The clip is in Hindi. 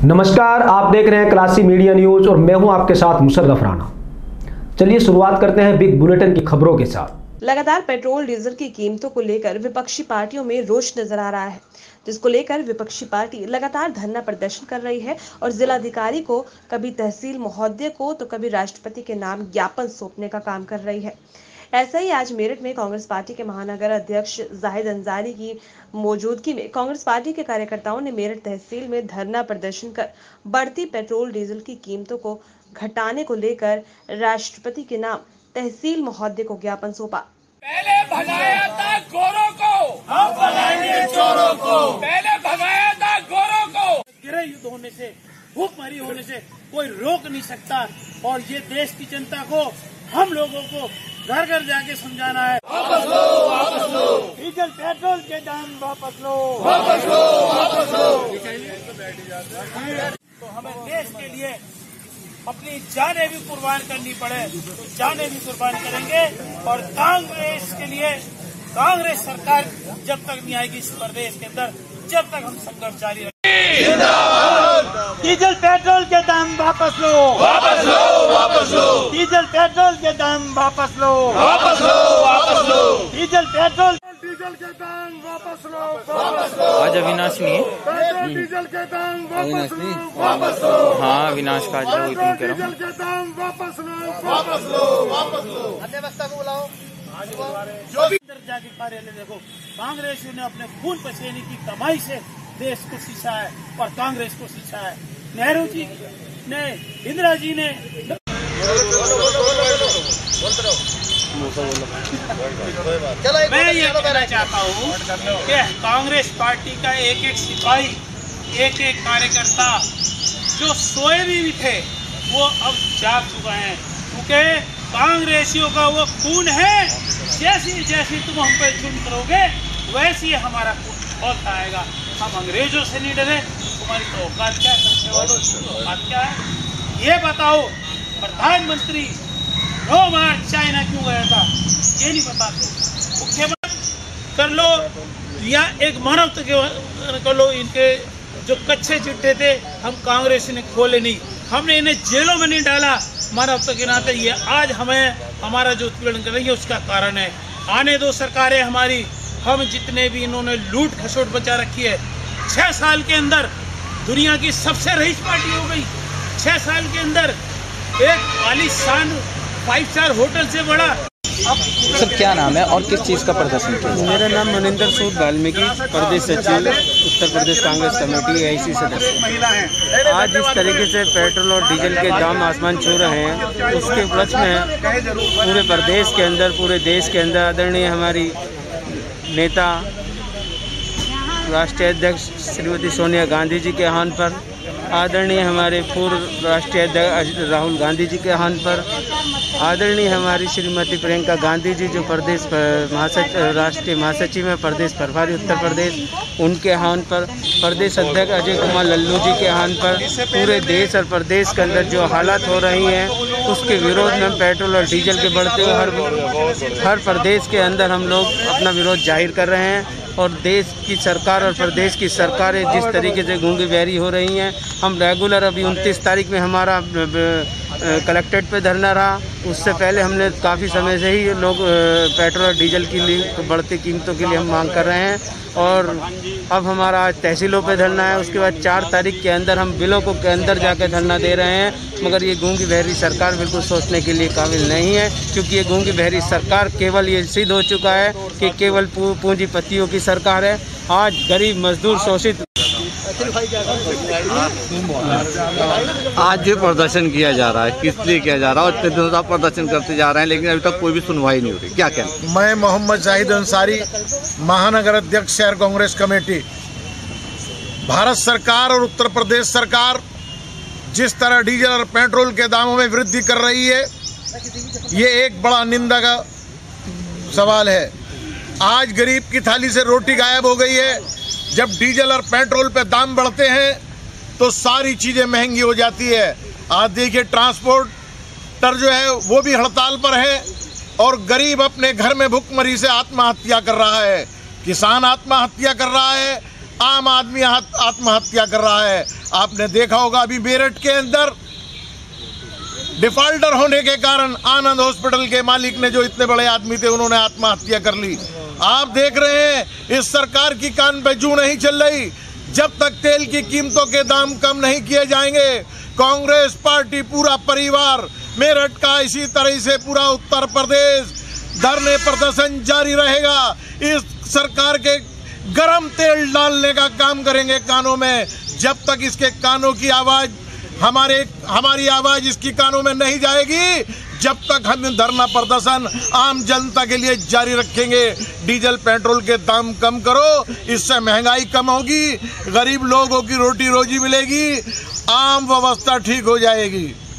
नमस्कार, आप देख रहे हैं क्लासी मीडिया न्यूज और मैं हूं आपके साथ मुशर्रफ राणा। चलिए शुरुआत करते हैं बिग बुलेटिन की खबरों के साथ। लगातार पेट्रोल डीजल की कीमतों को लेकर विपक्षी पार्टियों में रोष नजर आ रहा है, जिसको लेकर विपक्षी पार्टी लगातार धरना प्रदर्शन कर रही है और जिलाधिकारी को, कभी तहसील महोदय को तो कभी राष्ट्रपति के नाम ज्ञापन सौंपने का काम कर रही है। ऐसा ही आज मेरठ में कांग्रेस पार्टी के महानगर अध्यक्ष जाहिद अंसारी की मौजूदगी में कांग्रेस पार्टी के कार्यकर्ताओं ने मेरठ तहसील में धरना प्रदर्शन कर बढ़ती पेट्रोल डीजल की कीमतों को घटाने को लेकर राष्ट्रपति के नाम तहसील महोदय को ज्ञापन सौंपा। पहले भगाया था गोरों को, हम भगाएंगे चोरों को। पहले भगाया था गोरों को। गृह युद्ध होने से, भूखमरी होने से कोई रोक नहीं सकता और ये देश की जनता को, हम लोगों को घर घर जाके समझाना है। वापस लो, वापस लो। डीजल पेट्रोल के दाम वापस लो, वापस लो, वापस लो। तो हमें देश के लिए अपनी जानें भी कुर्बान करनी पड़े तो जानें भी कुर्बान करेंगे। और कांग्रेस के लिए, कांग्रेस सरकार जब तक नहीं आएगी इस प्रदेश के अंदर, जब तक हम संघर्ष जारी रखेंगे। डीजल पेट्रोल के दाम वापस लो, वापस लो, वापस लो। डीजल पेट्रोल के दाम वापस लो, वापस लो, वापस लो। डीजल पेट्रोल डीजल के दाम वापस लो, वापस लो। आज अविनाश नहीं है। पेट्रोल डीजल के दाम वापस लो, वापस लो। हाँ अविनाश का आज वही तुम कह रहा डीजल के दाम वापस लो, वापस लो, वापस लो। जो भी अंदर जाके कार्यालय देखो, कांग्रेसियों ने अपने खून पसीने की कमाई से देश को सींचा है और कांग्रेस को सींचा है। नेहरू जी ने, इंदिरा जी ने। मैं ये कहना चाहता हूँ कि कांग्रेस पार्टी का एक एक सिपाही, एक एक कार्यकर्ता जो सोए भी थे वो अब जाग चुका है, क्योंकि कांग्रेसियों का वो खून है। जैसी जैसी तुम हम पे जुल्म करोगे वैसे ही हमारा खून खौलता आएगा। हम अंग्रेजों से नहीं डरे। तुम्हारी तो औकात क्या है? करने वालों औकात क्या है ये बताओ। प्रधानमंत्री 9 मार्च चाइना क्यों गया था ये नहीं बताते। मुख्यमंत्री कर लो या एक मानवता कर लो। इनके जो कच्चे चिट्ठे थे हम कांग्रेस ने खोले नहीं, हमने इन्हें जेलों में नहीं डाला मानवता के नाते। ये आज हमें हमारा जो उत्पीड़न कर रही है उसका कारण है। आने दो सरकारें हमारी, हम जितने भी इन्होंने लूट खसोट बचा रखी है। 6 साल के अंदर दुनिया की सबसे रईस पार्टी हो गई। 6 साल के अंदर एक आलीशान 5 स्टार होटल से बड़ा। सर क्या नाम है और किस चीज़ का प्रदर्शन किया? मेरा नाम मनिंदर सूद वाल्मीकि, प्रदेश सचिव, उत्तर प्रदेश कांग्रेस कमेटी, AIC सदस्य। आज जिस तरीके से पेट्रोल और डीजल के दाम आसमान छू रहे हैं उसके उपलक्ष्य में पूरे प्रदेश के अंदर, पूरे देश के अंदर आदरणीय हमारी नेता राष्ट्रीय अध्यक्ष श्रीमती सोनिया गांधी जी के आह्वान पर, आदरणीय हमारे पूर्व राष्ट्रीय अध्यक्ष राहुल गांधी जी के आह्वान पर, आदरणीय हमारी श्रीमती प्रियंका गांधी जी जो प्रदेश राष्ट्रीय महासचिव हैं प्रदेश प्रभारी उत्तर प्रदेश, उनके आह्वान पर, प्रदेश अध्यक्ष अजय कुमार लल्लू जी के आह्वान पर पूरे देश और प्रदेश के अंदर जो हालात हो रही हैं उसके विरोध में पेट्रोल और डीजल के बढ़ते हुए हर प्रदेश के अंदर हम लोग अपना विरोध जाहिर कर रहे हैं। और देश की सरकार और प्रदेश की सरकारें जिस तरीके से गूंगी बहरी हो रही हैं, हम रेगुलर अभी 29 तारीख में हमारा कलेक्ट्रेट पे धरना रहा। उससे पहले हमने काफ़ी समय से ही लोग पेट्रोल और डीजल की लिए बढ़ती कीमतों के लिए हम मांग कर रहे हैं। और अब हमारा आज तहसीलों पे धरना है। उसके बाद 4 तारीख के अंदर हम ब्लॉकों के अंदर जाकर धरना दे रहे हैं। मगर ये गूंगी बहरी सरकार बिल्कुल सोचने के लिए काबिल नहीं है, क्योंकि ये गूंगी बहरी सरकार केवल ये सिद्ध हो चुका है कि केवल पूंजीपतियों की सरकार है। आज गरीब मजदूर शोषित। आज जो प्रदर्शन किया जा रहा है किस लिए किया जा रहा है? और इतने दिनों से आप प्रदर्शन करते जा रहे हैं लेकिन अभी तक कोई भी सुनवाई नहीं हो रही, क्या कहना? मैं मोहम्मद जाहिद अंसारी, महानगर अध्यक्ष शहर कांग्रेस कमेटी। भारत सरकार और उत्तर प्रदेश सरकार जिस तरह डीजल और पेट्रोल के दामों में वृद्धि कर रही है, ये एक बड़ा निंदा का सवाल है। आज गरीब की थाली से रोटी गायब हो गई है। जब डीजल और पेट्रोल पे दाम बढ़ते हैं तो सारी चीज़ें महंगी हो जाती है। आज देखिए ट्रांसपोर्टर जो है वो भी हड़ताल पर है और गरीब अपने घर में भूखमरी से आत्महत्या कर रहा है। किसान आत्महत्या कर रहा है, आम आदमी आत्महत्या कर रहा है। आपने देखा होगा अभी मेरठ के अंदर डिफॉल्टर होने के कारण आनंद हॉस्पिटल के मालिक ने, जो इतने बड़े आदमी थे, उन्होंने आत्महत्या कर ली। आप देख रहे हैं इस सरकार की कान पे जू नहीं चल रही। जब तक तेल की कीमतों के दाम कम नहीं किए जाएंगे, कांग्रेस पार्टी, पूरा परिवार, मेरठ का, इसी तरह से पूरा उत्तर प्रदेश धरने प्रदर्शन जारी रहेगा। इस सरकार के गरम तेल डालने का काम करेंगे कानों में। जब तक इसके कानों की आवाज, हमारी आवाज इसकी कानों में नहीं जाएगी, जब तक हम धरना प्रदर्शन आम जनता के लिए जारी रखेंगे। डीजल पेट्रोल के दाम कम करो, इससे महंगाई कम होगी, गरीब लोगों की रोटी रोजी मिलेगी, आम व्यवस्था ठीक हो जाएगी।